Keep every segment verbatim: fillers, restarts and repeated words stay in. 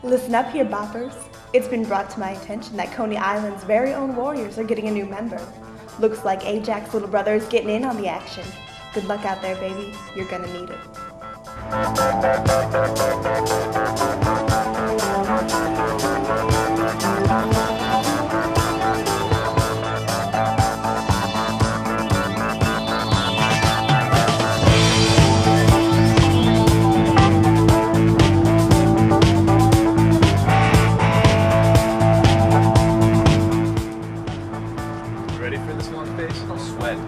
Listen up here, boppers. It's been brought to my attention that Coney Island's very own warriors are getting a new member. Looks like Ajax's little brother is getting in on the action. Good luck out there, baby. You're gonna need it. Ready for this Lunkface? Don't sweat.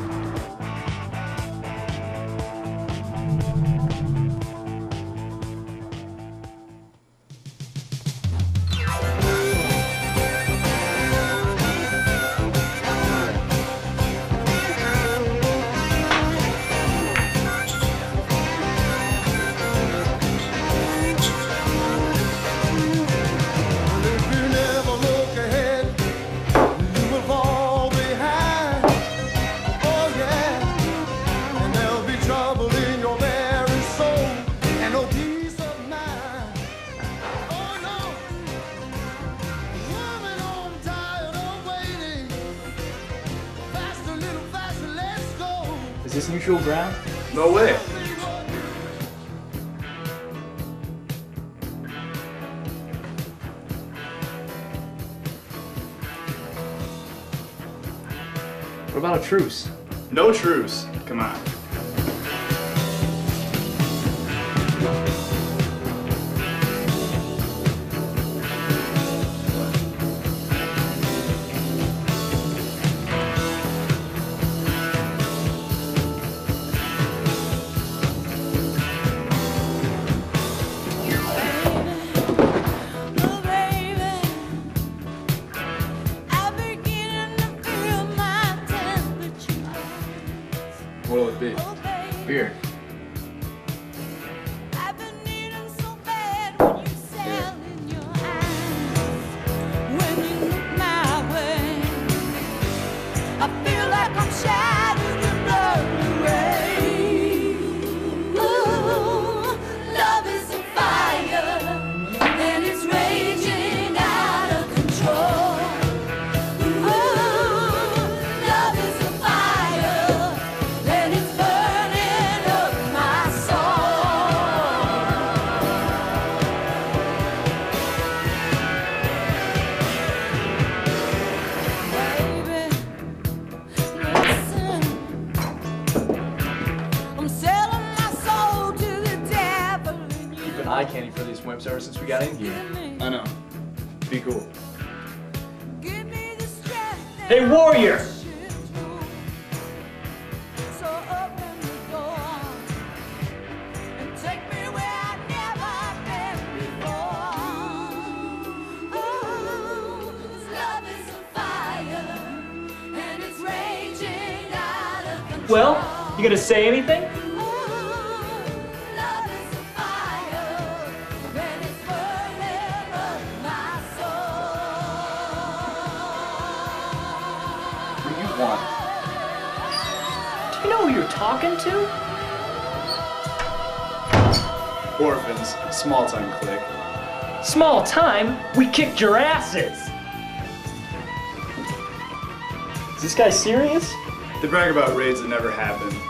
Is this neutral ground? No way. What about a truce? No truce. Come on. What'll it be? Beer. Eye candy for these wimps ever since we got in here. I know. Be cool. Hey, warrior! Well, you gonna say anything? Want. Do you know who you're talking to? Orphans. Small time clique. Small time? We kicked your asses! Is this guy serious? They brag about raids that never happened.